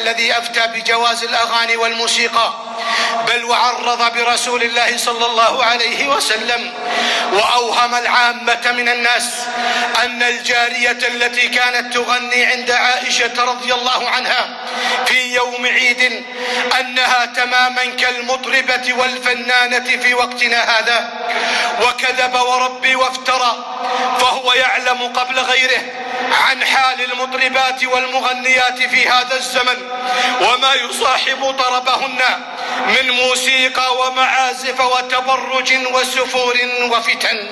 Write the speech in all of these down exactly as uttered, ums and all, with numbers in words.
الذي أفتى بجواز الأغاني والموسيقى، بل وعرض برسول الله صلى الله عليه وسلم وأوهم العامة من الناس أن الجارية التي كانت تغني عند عائشة رضي الله عنها في يوم عيد أنها تماما كالمطربة والفنانة في وقتنا هذا، وكذب وربي وافترى، فهو يعلم قبل غيره عن حال المطربات والمغنيات في هذا الزمن وما يصاحب طربهن من موسيقى ومعازف وتبرج وسفور وفتن.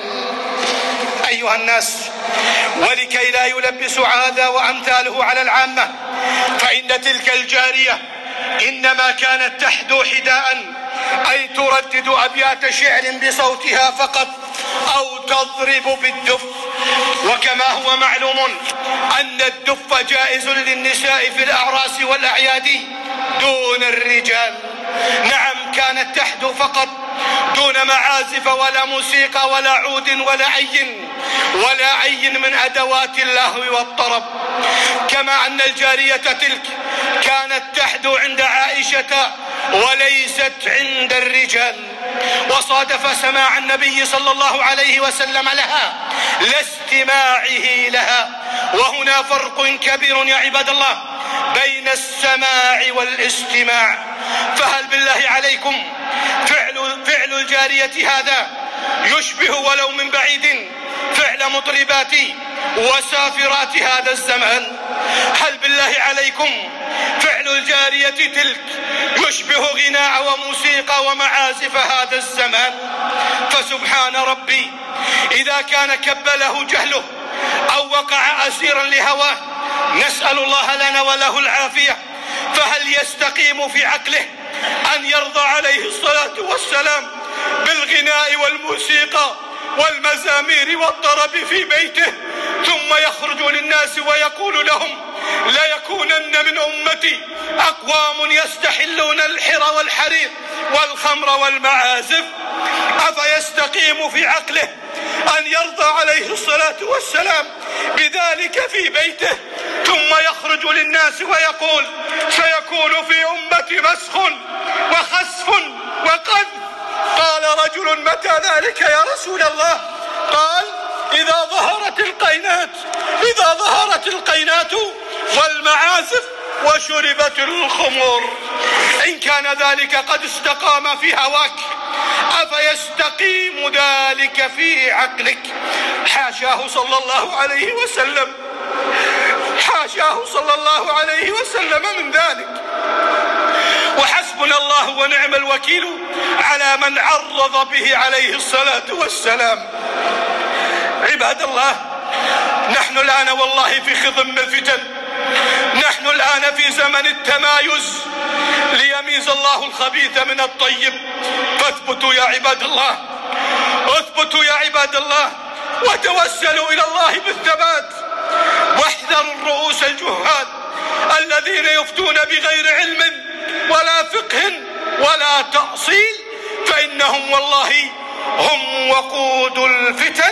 أيها الناس، ولكي لا يلبس هذا وأمثاله على العامة، فإن تلك الجارية إنما كانت تحدو حداء، أي تردد أبيات شعر بصوتها فقط أو تضرب بالدف. وكما هو معلوم أن الدف جائز للنساء في الأعراس والأعياد دون الرجال، نعم كانت تحدو فقط دون معازف ولا موسيقى ولا عود ولا عي ولا عي من أدوات اللهو والطرب. كما أن الجارية تلك كانت تحدو عند عائشة وليست عند الرجال، وصادف سماع النبي صلى الله عليه وسلم لها لا استماعه لها. وهنا فرق كبير يا عباد الله بين السماع والاستماع. فهل بالله عليكم فعل, فعل الجارية هذا يشبه ولو من بعيد فعل مطربات وسافرات هذا الزمان؟ هل بالله عليكم فعل الجارية تلك يشبه غناء وموسيقى ومعازف هذا الزمان؟ فسبحان ربي إذا كان كبله جهله أو وقع أسيرا لهواه، نسأل الله لنا وله العافية، فهل يستقيم في عقله أن يرضى عليه الصلاة والسلام بالغناء والموسيقى والمزامير والطرب في بيته، ثم يخرج للناس ويقول لهم ليكونن من أمتي أقوام يستحلون الحر والحرير والخمر والمعازف؟ أفيستقيم في عقله أن يرضى عليه الصلاة والسلام بذلك في بيته، ثم يخرج للناس ويقول سيكون في أمتي مسخ وخسف وقذف؟ قال رجل متى ذلك يا رسول الله؟ قال إذا ظهرت القينات إذا ظهرت القينات والمعازف وشربت الخمور. إن كان ذلك قد استقام في هواك، أفيستقيم ذلك في عقلك؟ حاشاه صلى الله عليه وسلم، حاشاه صلى الله عليه وسلم من ذلك. وحسبنا الله ونعم الوكيل على من عرض به عليه الصلاة والسلام. عباد الله، نحن الآن والله في خضم الفتن، نحن الآن في زمن التمايز ليميز الله الخبيث من الطيب. فاثبتوا يا عباد الله، اثبتوا يا عباد الله، وتوسلوا إلى الله بالثبات، واحذروا الرؤوس الجهال الذين يفتون بغير علم ولا فقه ولا تأصيل، فإنهم والله هم وقود الفتن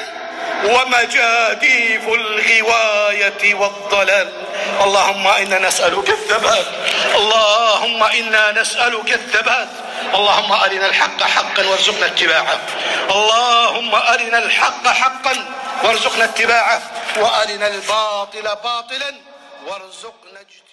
ومجاديف الغواية والضلال. اللهم إنا نسألك الثبات، اللهم إنا نسألك الثبات. اللهم أرنا الحق حقا وارزقنا اتباعه، اللهم أرنا الحق حقا وارزقنا اتباعه، وأرنا الباطل باطلا وارزقنا اجتنابه.